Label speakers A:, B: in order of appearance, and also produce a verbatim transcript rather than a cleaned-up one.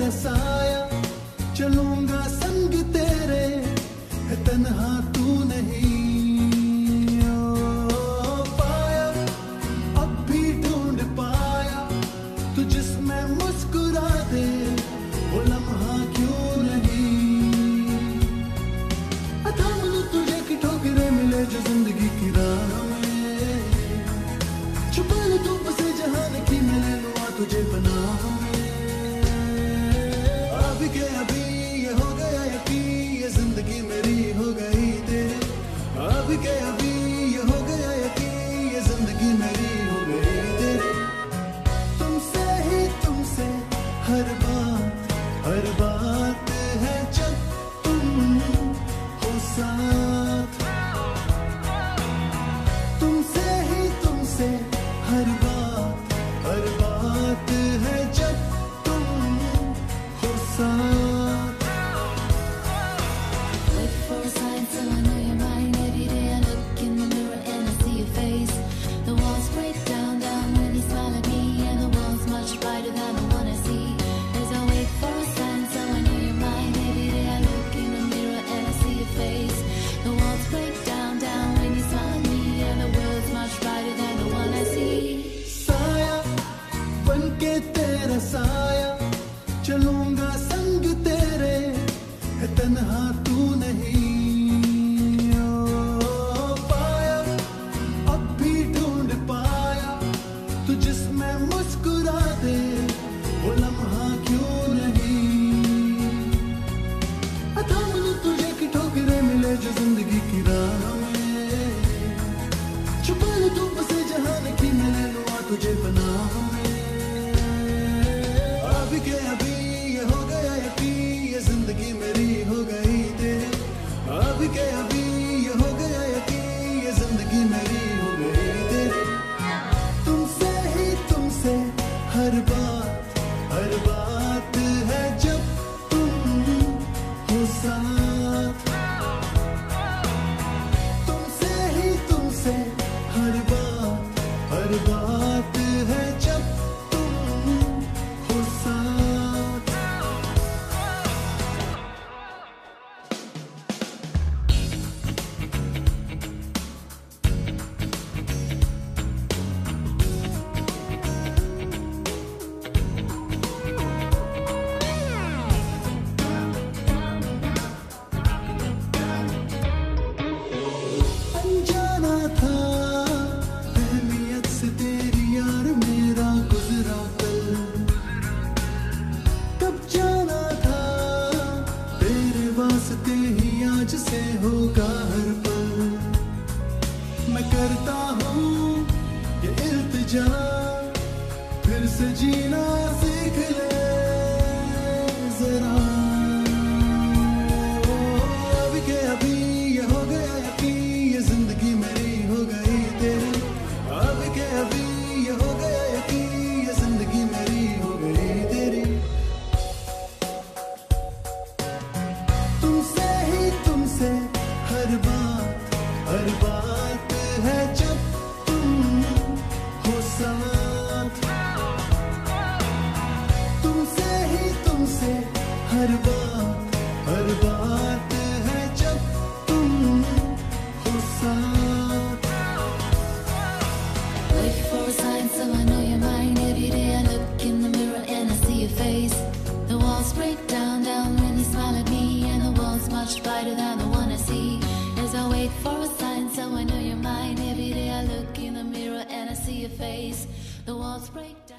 A: तेरा साया, चलूंगा संग तेरे, है तन्हा तू नहीं। ओ पाया अब भी ढूंढ पाया तू जिसमें मुस्कुरा दे, वो लम्हा क्यों नहीं। थाम लूं तुझे कि ठोकरें मिले जो जिंदगी की राह में, छुपा लूं धूप से जहान की मैं ले लूं आ तुझे पनाह में। अभी के अभी ये हो गया यकीन, ये जिंदगी मेरी हो गई तेरी। अभी के अभी ये हो गया यकीन, ये जिंदगी मेरी हो गई तेरी। तुमसे ही तुमसे हर बात हर बात है जब तुम हो साथ। तुमसे ही तुमसे हर बात हर बात है जब तुम हो साथ।
B: Wait for a sign so I know you're mine. Every day I look in the mirror and I see your face. The walls break down, down when you smile at me, and the world's much brighter than the one I see. As I wait for a sign so I know you're mine. Every day I look in the mirror and I see your face. The walls break down, down when you smile at me, and the world's much brighter than the one I see.
A: साया बनके तेरा साया, चलूंगा संग तेरे, है तन्हा तू नहीं। ओ पाया अब भी ढूंढ पाया तू जिसमें मुस्कुरा दे, वो लम्हा क्यों नहीं। थाम लूं तुझे कि ठोकरें मिले जो जिंदगी की राह में, छुपा लूं धूप से जहान की मैं ले लूं आ तुझे पनाह में। अभी के अभी ये हो गया यकीन, ये जिंदगी मेरी हो गई तेरी। अभी के अभी ये हो गया यकीन, ये जिंदगी मेरी हो गई तेरी। तुमसे ही तुमसे हर बात हर बात है जब तुम हो साथ। तुमसे ही तुमसे हर बात हर बात है जब तुम हो साथ। अनजाना था अहमियत से तेरी यार मेरा गुजरा कल, कब जाना था तेरे वास्ते ही आज से होगा हर पल। मैं करता हूँ ये इल्तिजा, फिर से जीना सीख ले जरा। अभी के अभी ये हो गया यकीन, ये जिंदगी मेरी हो गई तेरी। अभी के अभी ये हो गया यकीन, ये जिंदगी मेरी हो गई तेरी। तुमसे ही तुमसे हर बात हर बात है जब तुम हो साथ। तुमसे ही तुमसे हर बात हर बात है जब तुम हो साथ।
B: Wait for a sign so I know you're mine. Every day I look in the mirror and I see your face. The walls break down, down when you smile at me, and the world's much brighter than the one I see. As I wait for a sign so I know you're mine. Every day I look in the mirror and I see your face. The walls break down.